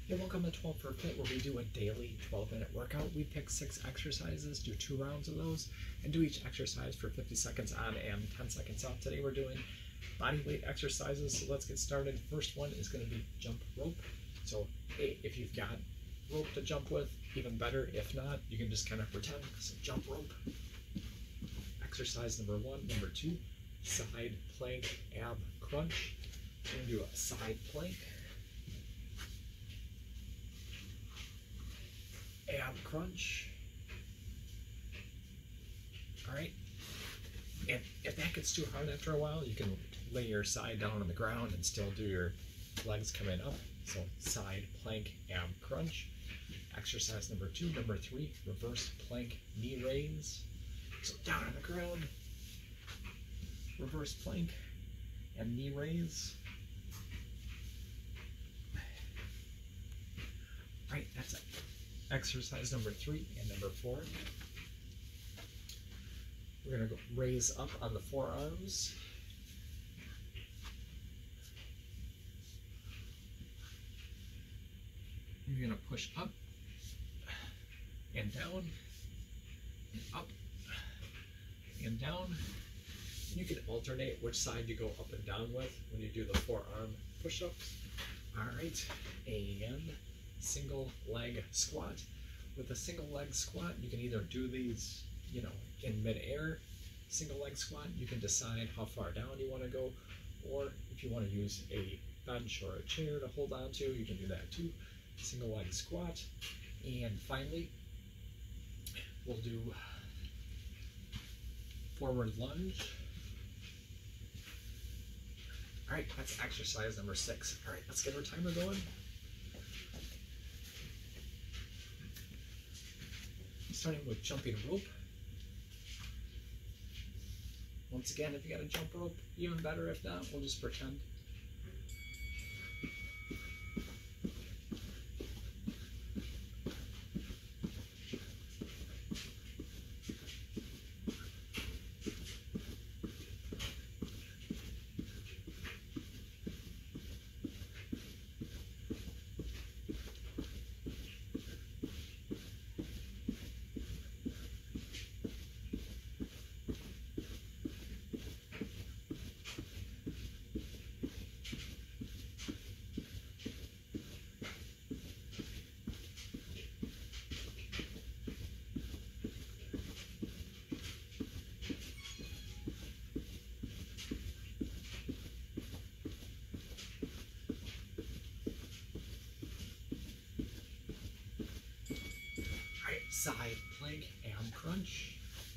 Hey, welcome to 12 for Fit, where we do a daily 12-minute workout. We pick 6 exercises, do 2 rounds of those, and do each exercise for 50 seconds on and 10 seconds off. Today we're doing body weight exercises, so let's get started. First one is going to be jump rope. So hey, if you've got rope to jump with, even better. If not, you can just kind of pretend. So jump rope. Exercise number 1. Number 2, side plank ab crunch. We're going to do a side plank, ab crunch. All right. And if that gets too hard after a while, you can lay your side down on the ground and still do your legs coming up. So side plank ab crunch. Exercise number 2. Number 3, reverse plank knee raise. So down on the ground, reverse plank and knee raise. Right, that's it. Exercise number 3 and number 4. We're going to go raise up on the forearms. You're going to push up and down and up and down. You can alternate which side you go up and down with when you do the forearm push-ups. All right, and single leg squat. With a single leg squat, you can either do these, in midair, single leg squat. You can decide how far down you want to go, or if you want to use a bench or a chair to hold on to, you can do that too. Single leg squat. And finally, we'll do forward lunge. All right, that's exercise number 6. All right, let's get our timer going. Starting with jumping rope. Once again, if you got a jump rope, even better. If not, we'll just pretend. Side plank ab crunch.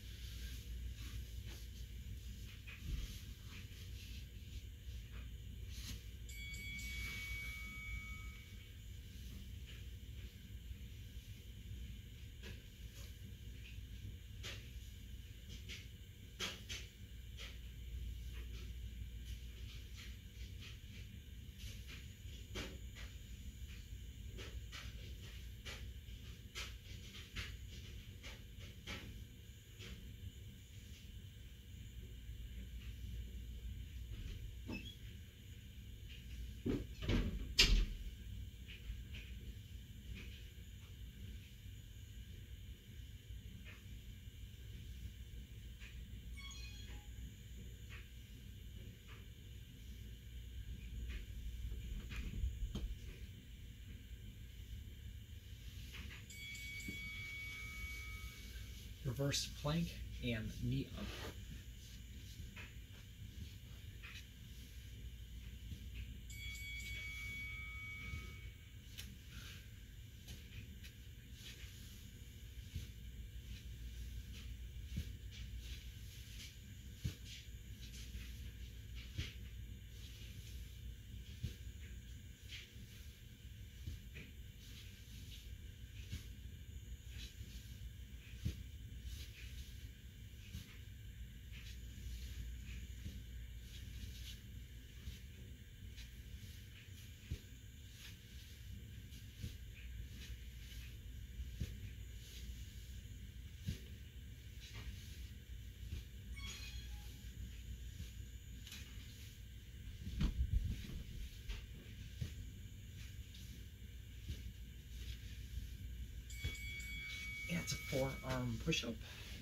Reverse plank and knee up. forearm push-up.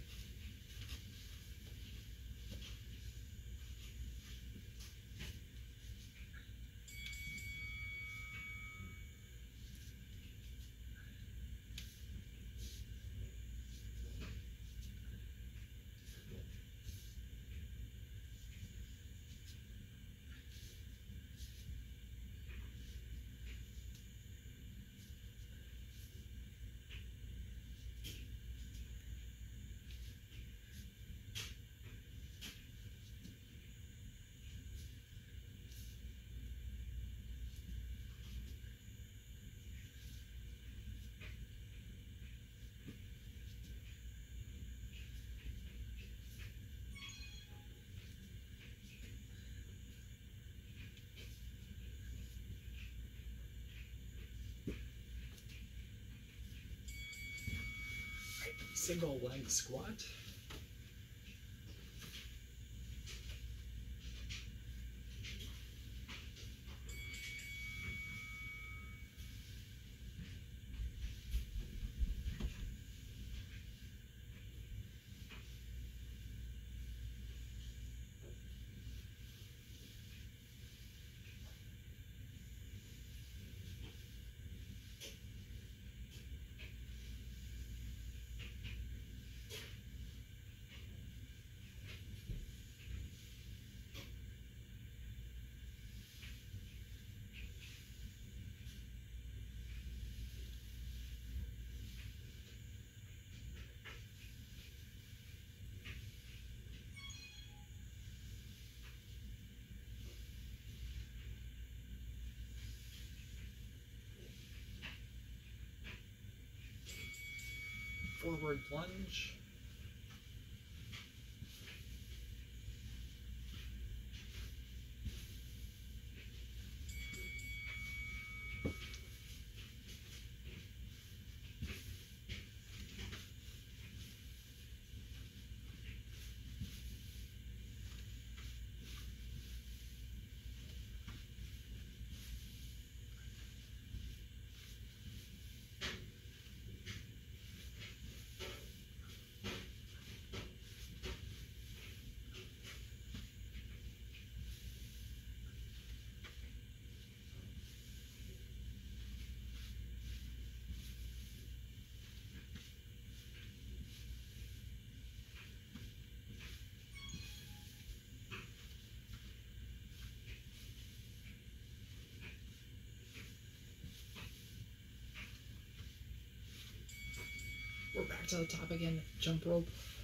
Single leg squat. Forward plunge. We're back to the top again, jump rope.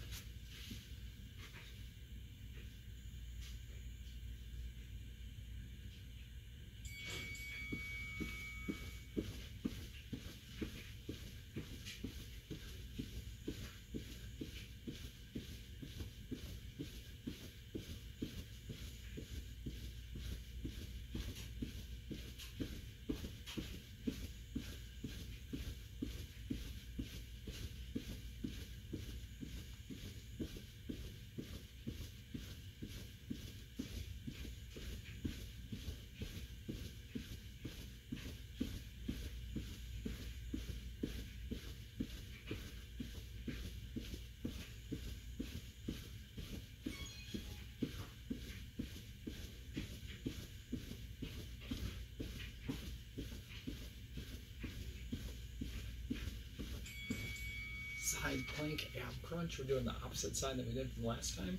Side plank ab crunch. We're doing the opposite side that we did from last time.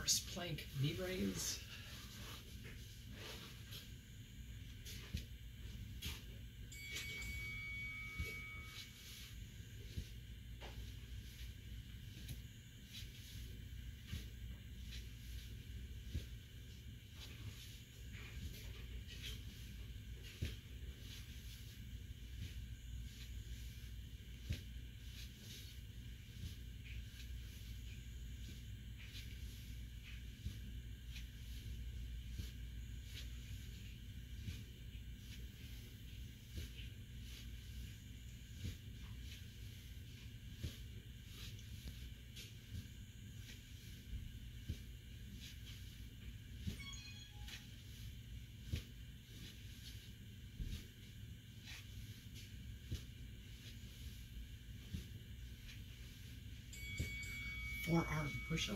First plank knee raise. Forearm push-up.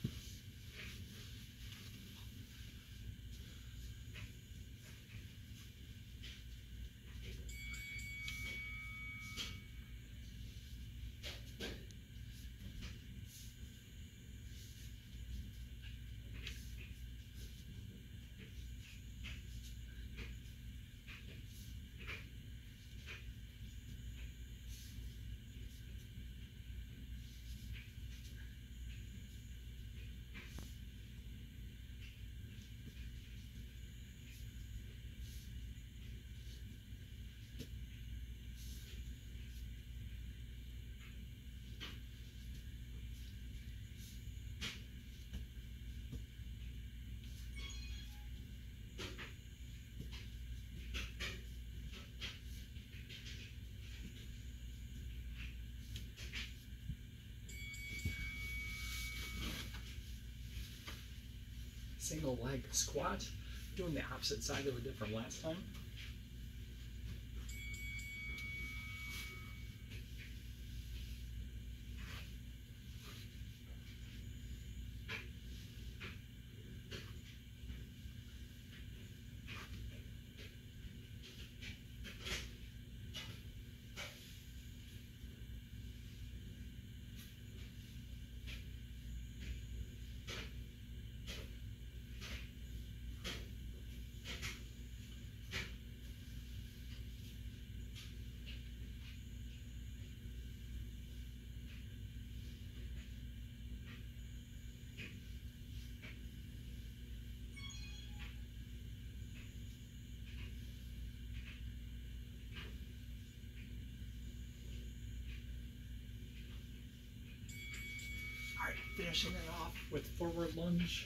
Single leg squat, doing the opposite side that we did from last time. All right, finishing it off with forward lunge.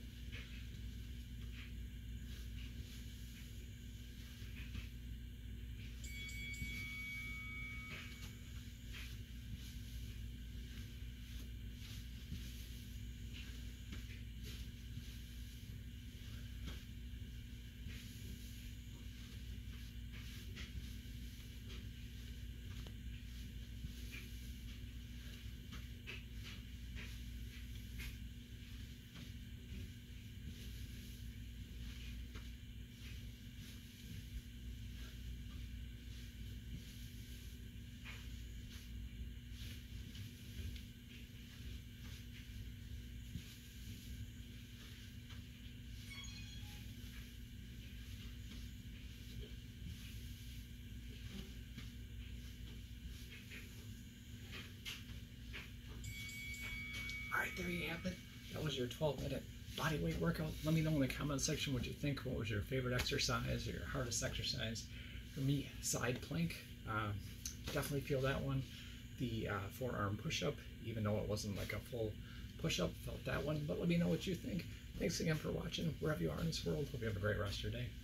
All right, there you have it. That was your 12-minute body weight workout. Let me know in the comment section what you think. What was your favorite exercise or your hardest exercise? For me, side plank. Definitely feel that one. The forearm push-up, even though it wasn't like a full push-up, felt that one. But let me know what you think. Thanks again for watching. Wherever you are in this world, hope you have a great rest of your day.